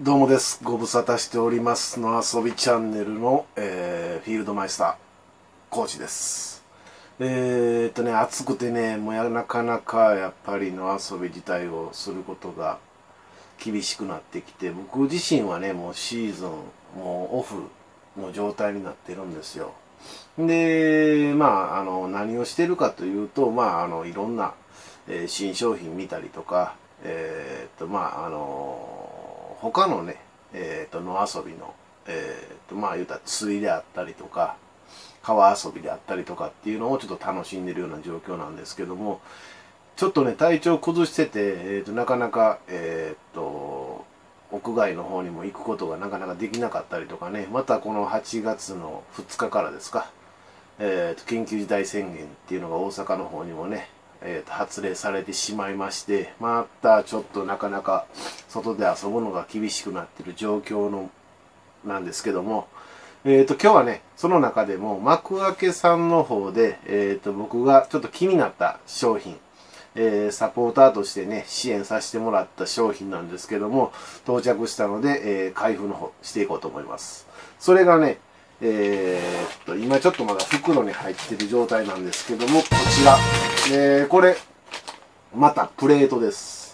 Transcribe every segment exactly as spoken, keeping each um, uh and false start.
どうもです。ご無沙汰しておりますの遊びチャンネルの、えーフィールドマイスターコーチです。えー、っとね暑くてねもうやなかなかやっぱりの遊び自体をすることが厳しくなってきて、僕自身はねもうシーズンもうオフの状態になってるんですよ。でまああの何をしてるかというと、まああのいろんな、えー新商品見たりとか、えーっとまああの他のね、えー、と野遊びの、えー、とまあ言うたら釣りであったりとか川遊びであったりとかっていうのをちょっと楽しんでるような状況なんですけども、ちょっとね体調崩してて、えー、となかなか、えー、と屋外の方にも行くことがなかなかできなかったりとかね、またこのはちがつのふつかからですか、えー、と緊急事態宣言っていうのが大阪の方にもね、えー、と発令されてしまいまして、またちょっとなかなか外で遊ぶのが厳しくなっている状況のなんですけども、えー、と今日はねその中でも幕開けさんの方で、えー、と僕がちょっと気になった商品、えー、サポーターとしてね支援させてもらった商品なんですけども到着したので、えー、開封の方していこうと思います。それがねえー、っと今ちょっとまだ袋に入ってる状態なんですけども、こちら、えー、これまたプレートです。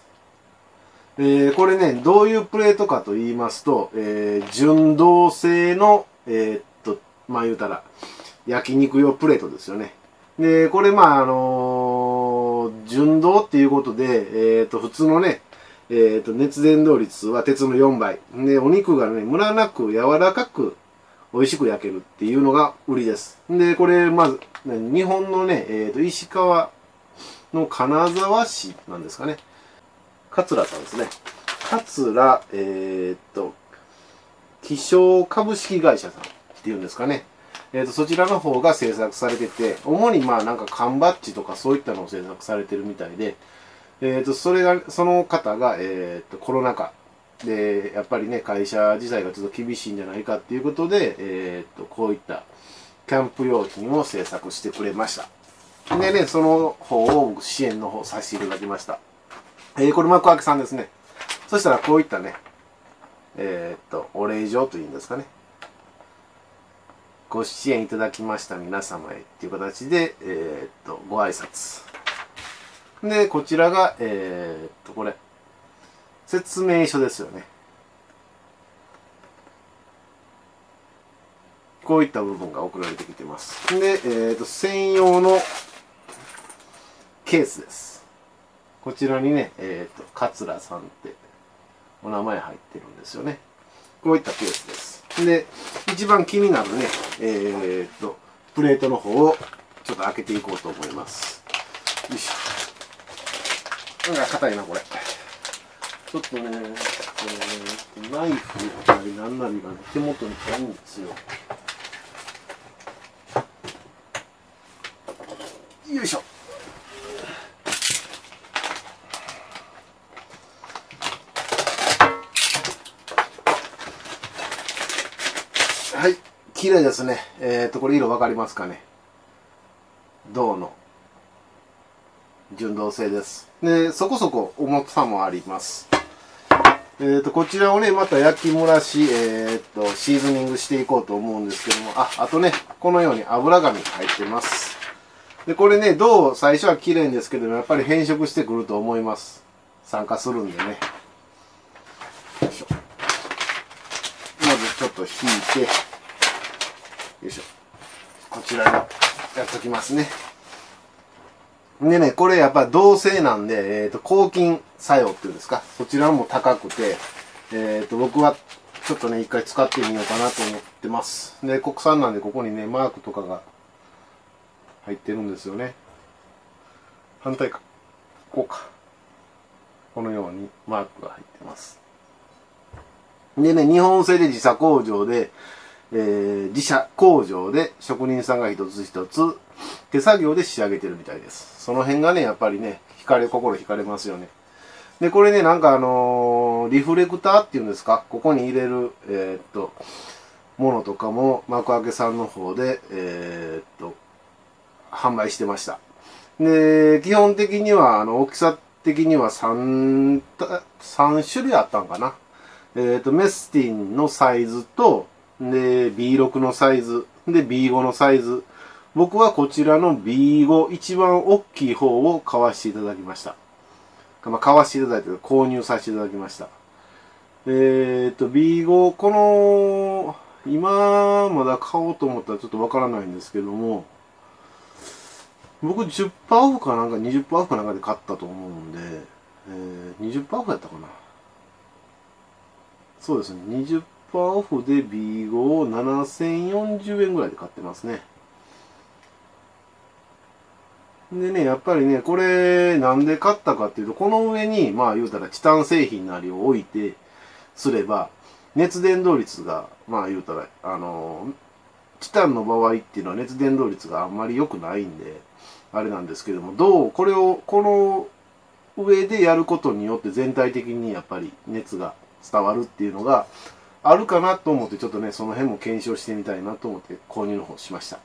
えー、これねどういうプレートかと言いますと、えー、純銅製のえー、っとまあ言うたら焼肉用プレートですよね。でこれまああのー、純銅っていうことで、えー、っと普通のねえー、っと熱伝導率は鉄のよんばいで、お肉がねムラなく柔らかく美味しく焼けるっていうのが売りです。で、これ、まず、日本のね、えーと、石川の金沢市なんですかね。桂さんですね。桂、えーと、気象株式会社さんっていうんですかね。えーと、そちらの方が制作されてて、主にまあなんか缶バッジとかそういったのを制作されてるみたいで、えーと、それが、その方が、えーと、コロナ禍で、やっぱりね、会社自体がちょっと厳しいんじゃないかっていうことで、えー、っと、こういったキャンプ用品を制作してくれました。でね、その方を僕支援の方させていただきました。えー、これ幕開けさんですね。そしたらこういったね、えー、っと、お礼状というんですかね。ご支援いただきました皆様へっていう形で、えー、っと、ご挨拶。で、こちらが、えー、っと、これ、説明書ですよね。こういった部分が送られてきてます。で、えー、と専用のケースです。こちらにね、えー、と桂さんってお名前入ってるんですよね。こういったケースです。で、一番気になるね、えー、とプレートの方をちょっと開けていこうと思います。よいしょ。なんか硬いなこれ。ちょっとね、えー、ナイフなりなんなりが、ね、手元にないんですよ。よいしょ。はい、綺麗ですね。えっと、これ色分かりますかね。銅の純銅製です。で、そこそこ重さもあります。えっと、こちらをね、また焼き蒸らし、えっと、シーズニングしていこうと思うんですけども、あ、あとね、このように油紙入ってます。で、これね、銅、最初は綺麗ですけども、やっぱり変色してくると思います。酸化するんでね。よいしょ。まずちょっと引いて、よいしょ。こちらにやっときますね。でね、これやっぱり銅製なんで、えっと、抗菌作用っていうんですか、そちらも高くて、えっと、僕はちょっとね、一回使ってみようかなと思ってます。で、国産なんでここにね、マークとかが入ってるんですよね。反対か。こうか。このようにマークが入ってます。でね、日本製で自社工場で、えー、自社工場で職人さんが一つ一つ手作業で仕上げてるみたいです。その辺がね、やっぱりね、惹かれ、心惹かれますよね。で、これね、なんかあのー、リフレクターっていうんですか、ここに入れる、えー、っと、ものとかも、幕開けさんの方で、えー、っと、販売してました。で、基本的には、あの、大きさ的にはさん、さん種類あったんかな。 えっと、メスティンのサイズと、で、ビーろく のサイズ、で、ビーご のサイズ。僕はこちらの ビーご、一番大きい方を買わせていただきました。まあ、買わせていただいて、購入させていただきました。えっと、ビーご、この、今、まだ買おうと思ったらちょっとわからないんですけども、僕 じゅっパーセント オフかなんか にじゅっパーセント オフかなんかで買ったと思うんで、えー、にじゅっパーセント オフやったかな。そうですね、にじゅっパーセント オフで ビーご をななせんよんじゅうえんぐらいで買ってますね。でね、やっぱりね、これ、なんで買ったかっていうと、この上に、まあ言うたら、チタン製品なりを置いて、すれば、熱伝導率が、まあ言うたら、あの、チタンの場合っていうのは熱伝導率があんまり良くないんで、あれなんですけども、どう、これを、この上でやることによって全体的にやっぱり熱が伝わるっていうのがあるかなと思って、ちょっとね、その辺も検証してみたいなと思って購入の方しました。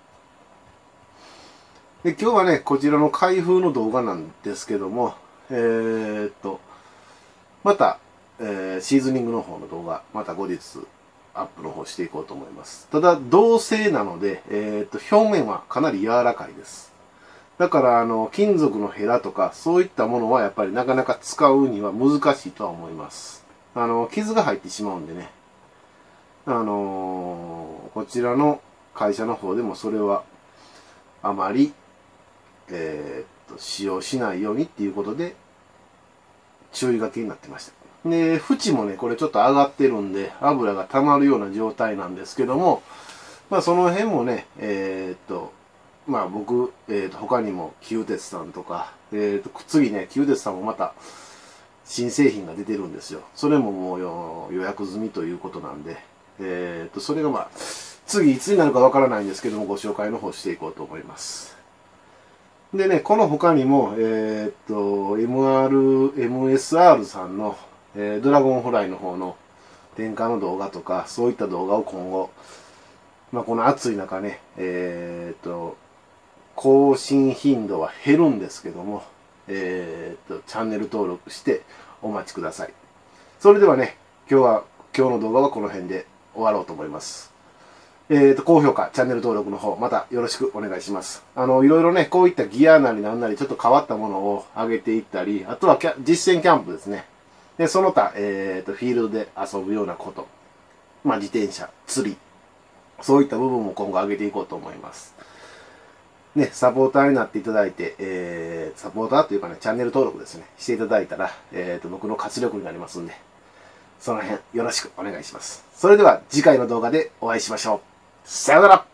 で、今日はね、こちらの開封の動画なんですけども、えー、っと、また、えー、シーズニングの方の動画、また後日アップの方していこうと思います。ただ、銅製なので、えー、っと、表面はかなり柔らかいです。だから、あの、金属のヘラとか、そういったものはやっぱりなかなか使うには難しいとは思います。あの、傷が入ってしまうんでね。あのー、こちらの会社の方でもそれはあまり、えー、っと、使用しないようにっていうことで、注意書きになってました。で、縁もね、これちょっと上がってるんで、油が溜まるような状態なんですけども、まあその辺もね、えー、っと、まあ僕、えー、と他にもキューテスさんとか、えー、と次ね、キューテスさんもまた新製品が出てるんですよ。それももう予約済みということなんで、えー、とそれがまあ、次いつになるかわからないんですけども、ご紹介の方していこうと思います。でね、この他にも、えっ、と、エムアール、エムエスアール さんの、えー、ドラゴンフライの方の点火の動画とか、そういった動画を今後、まあ、この暑い中ね、えっ、と、更新頻度は減るんですけども、えっ、と、チャンネル登録してお待ちください。それではね、今日は、今日の動画はこの辺で終わろうと思います。えっ、と、高評価、チャンネル登録の方、またよろしくお願いします。あの、いろいろね、こういったギアなりなんなり、ちょっと変わったものを上げていったり、あとはキャ実践キャンプですね。で、その他、えっ、と、フィールドで遊ぶようなこと。まあ、自転車、釣り。そういった部分も今後上げていこうと思います。ね、サポーターになっていただいて、えー、サポーターというかね、チャンネル登録ですね、していただいたら、えっ、と、僕の活力になりますんで、その辺よろしくお願いします。それでは次回の動画でお会いしましょう。さよなら。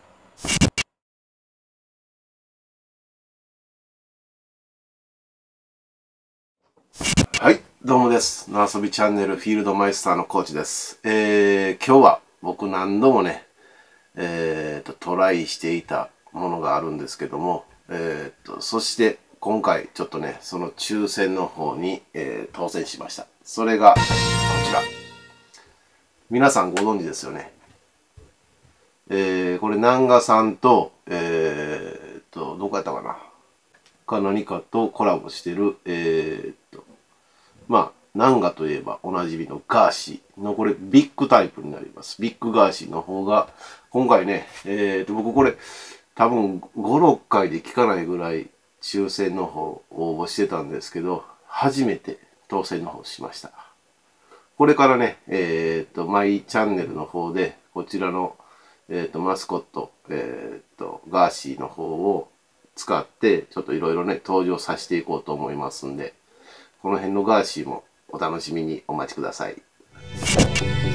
はい、どうもです。野遊びチャンネルフィールドマイスターのコーチです。えー、今日は僕何度もね、えーと、トライしていたものがあるんですけども、えーと、そして今回ちょっとね、その抽選の方に、えー、当選しました。それがこちら。皆さんご存知ですよね。えー、これ、南賀さんと、えーと、どこやったかなか何かとコラボしてる、えーと、まあ、南賀といえばおなじみのガーシーのこれビッグタイプになります。ビッグガーシーの方が、今回ね、えーと、僕これ多分ご、ろっかいで聞かないぐらい抽選の方応募してたんですけど、初めて当選の方しました。これからね、えーと、マイチャンネルの方で、こちらのえっと、マスコット、えっと、ガーシーの方を使って、ちょっといろいろね、登場させていこうと思いますんで、この辺のガーシーもお楽しみにお待ちください。